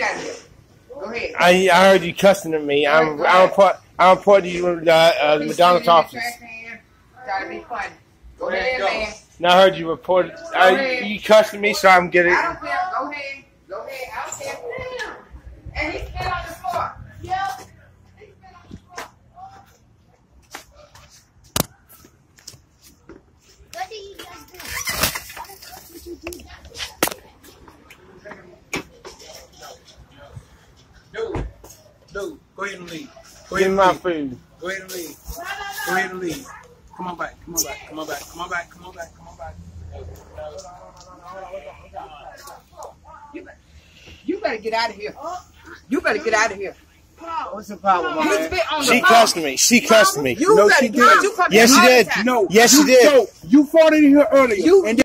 out of here. Go ahead. I heard you cussing at me. I'm reporting you to the McDonald's office. Try to be funny. Go ahead, man. No, I heard you reported. You cussing me, so I'm getting. I don't care. Go ahead. Go ahead. I don't care. And he spit on the floor. Yep. He spit on the floor. What did you guys do? What did you do? Dude, go ahead and leave. Give me my food. Go ahead and leave. Go ahead and leave. Come on back. Come on back. Come on back. Come on back. Come on back. Come on back. You better get out of here. You better get out of here. What's the problem, man? She cussed me. She cussed me. No, she did. Yes, she did. No. Yes, she did. You fought in here earlier.